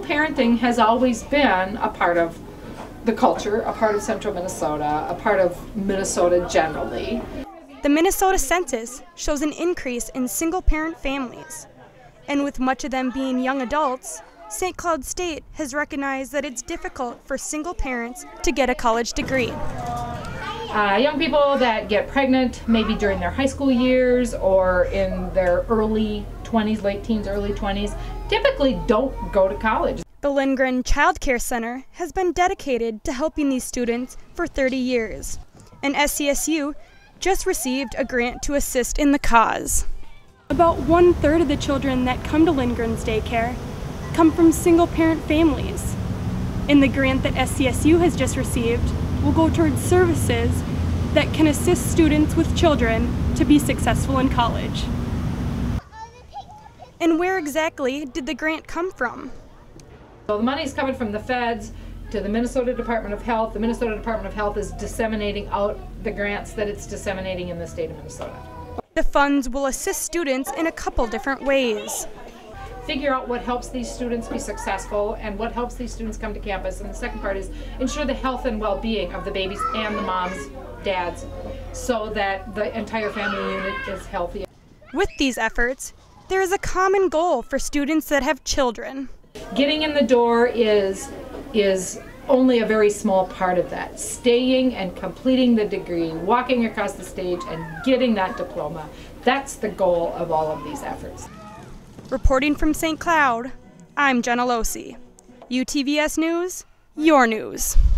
parenting has always been a part of the culture, a part of central Minnesota, a part of Minnesota generally. The Minnesota Census shows an increase in single-parent families. And with much of them being young adults, St. Cloud State has recognized that it's difficult for single parents to get a college degree. Young people that get pregnant maybe during their high school years or in their early 20s, late teens, early 20s, typically don't go to college. The Lindgren Child Care Center has been dedicated to helping these students for 30 years, and SCSU just received a grant to assist in the cause. About 1/3 of the children that come to Lindgren's daycare come from single-parent families. And the grant that SCSU has just received will go towards services that can assist students with children to be successful in college. And where exactly did the grant come from? So the money's coming from the feds to the Minnesota Department of Health. The Minnesota Department of Health is disseminating out the grants that it's disseminating in the state of Minnesota. The funds will assist students in a couple different ways. Figure out what helps these students be successful and what helps these students come to campus. And the second part is ensure the health and well-being of the babies and the moms, dads, so that the entire family unit is healthy. With these efforts, there is a common goal for students that have children. Getting in the door is only a very small part of that. Staying and completing the degree, walking across the stage and getting that diploma, that's the goal of all of these efforts. Reporting from St. Cloud, I'm Jenna Losi. UTVS News, your news.